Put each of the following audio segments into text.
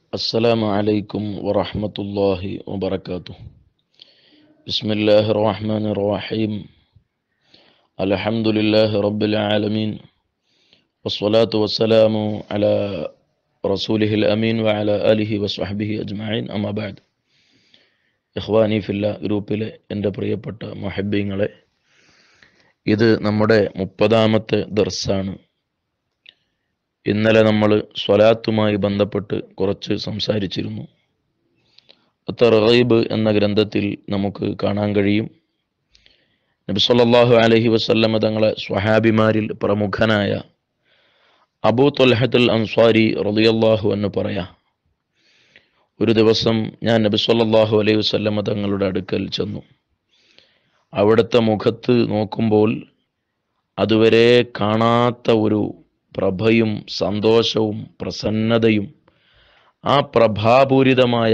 السلام عليكم ورحمة الله وبركاته. بسم الله الرحمن الرحيم. الحمد لله رب العالمين، والصلاة والسلام على رسوله الأمين وعلى آله وصحبه أجمعين. أما بعد. ഇഖ്വാനി ഫില്ല ഗ്രൂപ്പിലെ എൻ്റെ പ്രിയപ്പെട്ട മുഹബ്ബീങ്ങളെ, ഇത് നമ്മുടെ 30ാമത്തെ ദർസാണ്. ഇന്നലെ നമ്മൾ സ്വലാത്തുമായി ബന്ധപ്പെട്ട് കുറച്ച് സംസാരിച്ചിരുന്നു. തർഗീബ് എന്ന ഗ്രന്ഥത്തിൽ നമുക്ക് കാണാൻ കഴിയും, നബി സല്ലല്ലാഹു അലൈഹി വസല്ലമ തങ്ങളെ സ്വഹാബിമാരിൽ പ്രമുഖനായ അബൂ ത്വൽഹത്തുൽ അൻസ്വാരി റളിയല്ലാഹു അൻഹു പറയാ, ഒരു ദിവസം ഞാൻ നബി സല്ലല്ലാഹു അലൈഹി വസല്ലമ തങ്ങളുടെ അടുക്കൽ ചെന്നു. അവിടുത്തെ മുഖത്ത് നോക്കുമ്പോൾ അതുവരെ കാണാത്ത ഒരു പ്രഭയും സന്തോഷവും പ്രസന്നതയും, ആ പ്രഭാപൂരിതമായ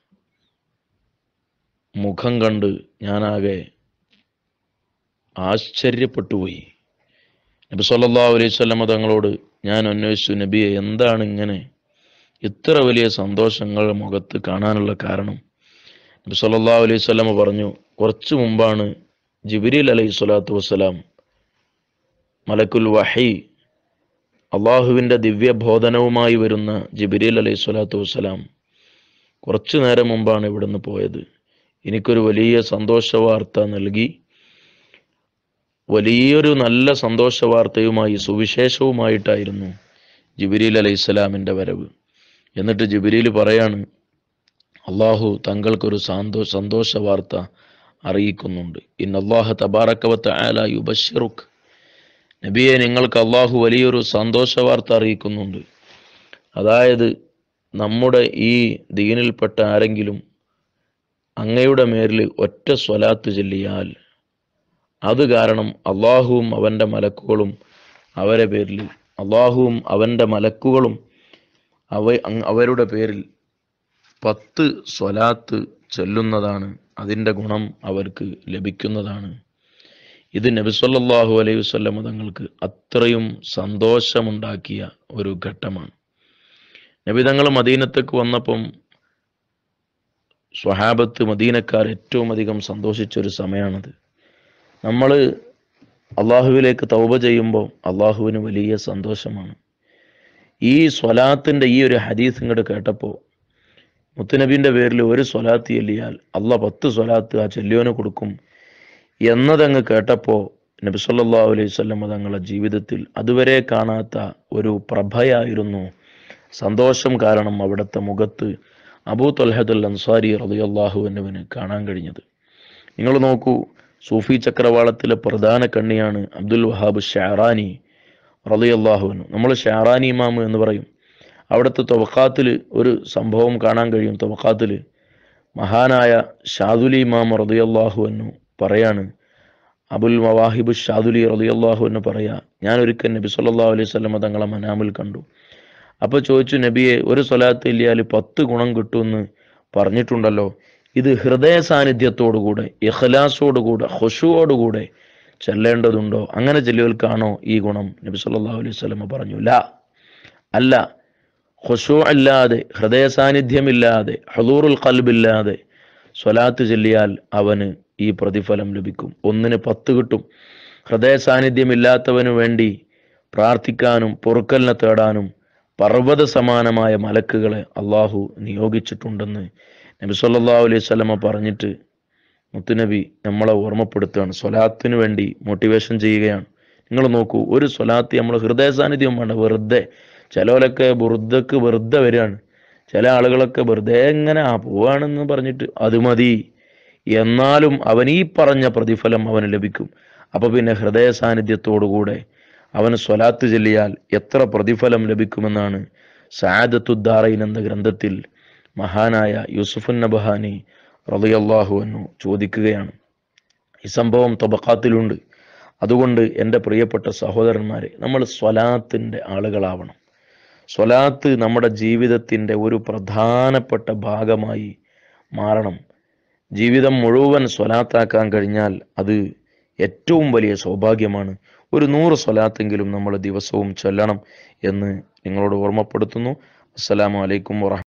മുഖം കണ്ട് ഞാനാകെ ആശ്ചര്യപ്പെട്ടുപോയി. നബി സല്ലല്ലാഹു അലൈഹി വസല്ലമ തങ്ങളോട് ഞാൻ അന്വേഷിച്ചു, നബിയെ, എന്താണ് ഇങ്ങനെ ഇത്ര വലിയ സന്തോഷങ്ങൾ മുഖത്ത് കാണാനുള്ള കാരണം? നബി സല്ലല്ലാഹു അലൈഹി വസല്ലമ പറഞ്ഞു, കുറച്ചു മുമ്പാണ് ജിബ്രീൽ അലൈഹി സ്വലാത്തു വസ്സലാം, മലക്കുൽ വഹി, അള്ളാഹുവിൻ്റെ ദിവ്യബോധനവുമായി വരുന്ന ജിബ്രീൽ അലൈഹി സ്വലാത്തു വസ്സലാം കുറച്ചു നേരം മുമ്പാണ് ഇവിടുന്ന് പോയത്. എനിക്കൊരു വലിയ സന്തോഷ വാർത്ത നൽകി. വലിയൊരു നല്ല സന്തോഷ വാർത്തയുമായി, സുവിശേഷവുമായിട്ടായിരുന്നു ജിബ്രീൽ അലൈഹിസ്സലാമിൻ്റെ വരവ്. എന്നിട്ട് ജിബ്രീൽ പറയാണ്, അള്ളാഹു തങ്ങൾക്കൊരു സന്തോഷ വാർത്ത അറിയിക്കുന്നുണ്ട്. ഇന്നല്ലാഹ തബാറക വ തആല യുബശ്ശിറുക, നബിയെ, നിങ്ങൾക്ക് അള്ളാഹു വലിയൊരു സന്തോഷ വാർത്ത അറിയിക്കുന്നുണ്ട്. അതായത്, നമ്മുടെ ഈ ദീനിൽപ്പെട്ട ആരെങ്കിലും അങ്ങയുടെ മേലിൽ ഒറ്റ സ്വലാത്ത് ചൊല്ലിയാൽ അത് കാരണം അള്ളാഹുവും അവൻ്റെ മലക്കുകളും അവരുടെ പേരിൽ, അള്ളാഹുവും അവൻ്റെ മലക്കുകളും അവരുടെ പേരിൽ 10 സ്വലാത്ത് ചൊല്ലുന്നതാണ്. അതിൻ്റെ ഗുണം അവർക്ക് ലഭിക്കുന്നതാണ്. ഇത് നബി സല്ലല്ലാഹു അലൈഹി വസല്ലം തങ്ങൾക്ക് അത്രയും സന്തോഷമുണ്ടാക്കിയ ഒരു ഘട്ടമാണ്. നബി തങ്ങൾ മദീനത്തേക്ക് വന്നപ്പം സ്വഹാബത്ത്, മദീനക്കാർ ഏറ്റവും അധികം സന്തോഷിച്ചൊരു സമയമാണത്. നമ്മൾ അള്ളാഹുവിലേക്ക് തൗബ ചെയ്യുമ്പോൾ അള്ളാഹുവിന് വലിയ സന്തോഷമാണ്. ഈ സ്വലാത്തിൻ്റെ ഈ ഒരു ഹദീസ് ഇങ്ങോട്ട് കേട്ടപ്പോൾ, മുത്തുനബീൻ്റെ പേരിൽ ഒരു സ്വലാത്ത് ചൊല്ലിയാൽ അള്ളാഹ് 10 സ്വലാത്ത് ആ ചൊല്ലിയോന് കൊടുക്കും എന്നതങ്ങ് കേട്ടപ്പോൾ നബി സല്ലല്ലാഹു അലൈഹി വസല്ലം തങ്ങളുടെ ജീവിതത്തിൽ അതുവരെ കാണാത്ത ഒരു പ്രഭയായിരുന്നു, സന്തോഷം കാരണം അവിടുത്തെ മുഖത്ത് അബൂ ത്വൽഹത്തുൽ അൻസ്വാരി റളിയല്ലാഹു അൻഹുവിന് കാണാൻ കഴിഞ്ഞത്. നിങ്ങൾ നോക്കൂ, സൂഫി ചക്രവാളത്തിലെ പ്രധാന കണ്ണിയാണ് അബ്ദുൽ വഹാബ് ഷഅറാനി റളിയല്ലാഹു അൻഹു. നമ്മൾ ഷഅറാനി ഇമാം എന്ന് പറയും. അവിടുത്തെ തബഖാത്തിൽ ഒരു സംഭവം കാണാൻ കഴിയും. തബഖാത്തിൽ മഹാനായ ഷാദുലി ഇമാം റളിയല്ലാഹു അൻഹു പറയാണ്, അബുൽ മവാഹിബ് ഷാദുലി റളിയല്ലാഹു അൻഹു പറയാ, ഞാൻ ഒരിക്കൽ നബി സല്ലല്ലാഹു അലൈഹി വസല്ലം തങ്ങളെ മനാമിൽ കണ്ടു. അപ്പോൾ ചോദിച്ചു, നബിയെ, ഒരു സ്വലാത്ത് ഇല്ലാൽ 10 ഗുണം കിട്ടുമെന്ന് പറഞ്ഞിട്ടുണ്ടല്ലോ, ഇത് ഹൃദയ സാന്നിധ്യത്തോടുകൂടെ, ഇഖ്ലാസോടുകൂടെ, ഖുശൂഓടുകൂടെ ചെല്ലേണ്ടതുണ്ടോ? അങ്ങനെ ചെല്ലുകൾക്കാണോ ഈ ഗുണം? നബി സല്ലല്ലാഹു അലൈഹി വസല്ലം പറഞ്ഞു, ലാ, അല്ല, ഖുശൂ ഇല്ലാതെ, ഹൃദയ സാന്നിധ്യമില്ലാതെ, ഹുദൂറുൽ ഖൽബില്ലാതെ സ്വലാത്ത് ചൊല്ലിയാൽ അവന് ഈ പ്രതിഫലം ലഭിക്കും. 1-ന് 10 കിട്ടും. ഹൃദയ സാന്നിധ്യമില്ലാത്തവന് വേണ്ടി പ്രാർത്ഥിക്കാനും പൊറുക്കലിനെ തേടാനും പർവ്വത സമാനമായ മലക്കുകളെ അള്ളാഹു നിയോഗിച്ചിട്ടുണ്ടെന്ന് നബി സല്ലല്ലാഹു അലൈഹി വസല്ലമ പറഞ്ഞിട്ട് മുത്തുനബി നമ്മളെ ഓർമ്മപ്പെടുത്തുകയാണ്. സ്വലാത്തിന് വേണ്ടി മോട്ടിവേഷൻ ചെയ്യുകയാണ്. നിങ്ങൾ നോക്കൂ, ഒരു സ്വലാത്ത് നമ്മൾ ഹൃദയ സാന്നിധ്യം വേണ്ട, വെറുതെ ചിലവരൊക്കെ ബുർദക്ക് വെറുതെ വരികയാണ്. ചില ആളുകളൊക്കെ വെറുതെ എങ്ങനെ പോവാണെന്ന് പറഞ്ഞിട്ട് അത് മതി, എന്നാലും അവൻ ഈ പറഞ്ഞ പ്രതിഫലം അവന് ലഭിക്കും. അപ്പൊ പിന്നെ ഹൃദയ സാന്നിധ്യത്തോടുകൂടെ അവന് സ്വലാത്ത് ചൊല്ലിയാൽ എത്ര പ്രതിഫലം ലഭിക്കുമെന്നാണ് സഅദത്തുദ്ദാറൈൻ എന്ന ഗ്രന്ഥത്തിൽ മഹാനായ യൂസുഫുൻ നബഹാനി റളിയല്ലാഹു അൻഹു ചോദിക്കുകയാണ്. ഈ സംഭവം തബഖാത്തിലുണ്ട്. അതുകൊണ്ട് എൻ്റെ പ്രിയപ്പെട്ട സഹോദരന്മാരെ, നമ്മൾ സ്വലാത്തിൻ്റെ ആളുകളാവണം. സ്വലാത്ത് നമ്മുടെ ജീവിതത്തിൻ്റെ ഒരു പ്രധാനപ്പെട്ട ഭാഗമായി മാറണം. ജീവിതം മുഴുവൻ സ്വലാത്താക്കാൻ കഴിഞ്ഞാൽ അത് ഏറ്റവും വലിയ സൗഭാഗ്യമാണ്. ഒരു 100 സ്വലാത്തെങ്കിലും നമ്മൾ ദിവസവും ചൊല്ലണം എന്ന് നിങ്ങളോട് ഓർമ്മപ്പെടുത്തുന്നു. അസ്സലാമു അലൈക്കും വറഹ്മത്തുള്ളാഹി.